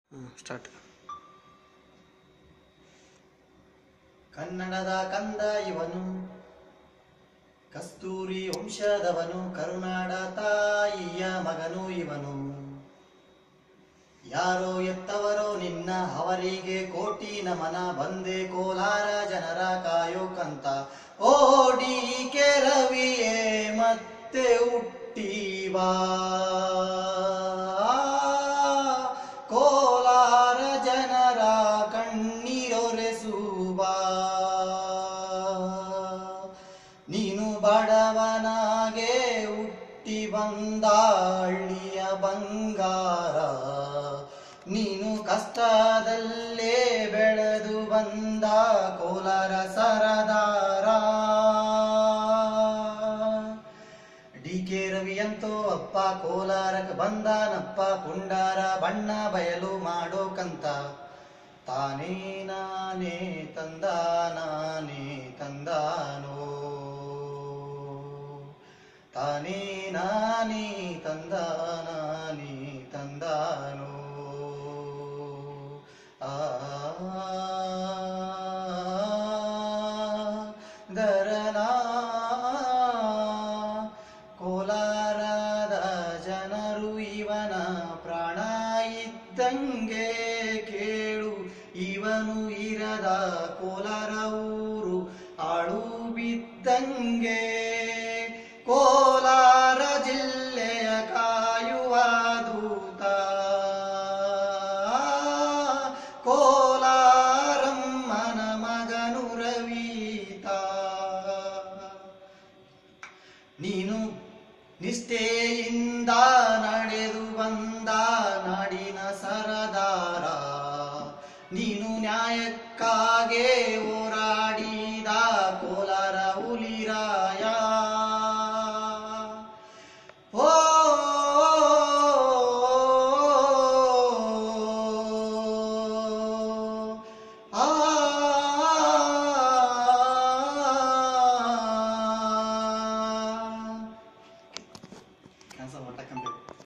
Start. ಕನ್ನಡದ ಕಂದ ಇವನು, ಕಸ್ತೂರಿ ವಂಶದವನು, ಕರುನಾಡ ತಾಯಿಯ ಮಗನು ಇವನು. ಯಾರೋ ಎತ್ತವರೋ ನಿನ್ನ, ಅವರಿಗೆ ಕೋಟಿ ನಮನ. ಬಂದೆ ಕೋಲಾರ ಜನರ ಕಾಯೋಕಂತ, ಓಡಿ ಕೆರವಿಯೇ ಮತ್ತೆ ಹುಟ್ಟಿವಾ. ಕೋಲಾರ ಜನರ ಕಣ್ಣೀರೊರೆಸುವ, ನೀನು ಬಡವನಾಗೆ ಹುಟ್ಟಿ ಬಂದ ಹಳ್ಳಿಯ ಬಂಗಾರ. ನೀನು ಕಷ್ಟದಲ್ಲೇ ಬೆಳೆದು ಬಂದ ಕೋಲಾರ ಸರದಾರ. ಡಿ.ಕೆ. ರವಿಯಂತೋ ಅಪ್ಪ ಕೋಲಾರಕ್ಕೆ ಬಂದಾನಪ್ಪ, ಪುಂಡಾರ ಬಣ್ಣ ಬಯಲು ಮಾಡೋಕಂತ. ತಾನೇ ನಾನೇ ತಂದಾನಾನೇ ತಂದಾನೋ, ತಾನೇ ನಾನೇ ತಂದಾನಾನೇ ತಂದಾನೋ. ದರನಾ ಕೋಲಾರದ ಜನರು ಇವನ ಪ್ರಾಣ ಇದ್ದಂಗೆ ಕೇಳು. ಇವನು ಇರದ ಕೋಲಾರ ಊರು ಆಳು ಬಿದ್ದಂಗೆ. ಕೋಲಾರ ಜಿಲ್ಲೆಯ ಕಾಯುವ ದೂತ, ಕೋಲಾರಮ್ಮನ ಮಗನು ರವೀತ. ನೀನು ನಿಷ್ಠೆಯಿಂದ ನಡೆದು ಬಂದ ನಾಡಿನ ಸರದಾರ. ನೀನು ನ್ಯಾಯಕ್ಕಾಗೆ ಹೋರಾಡಿದ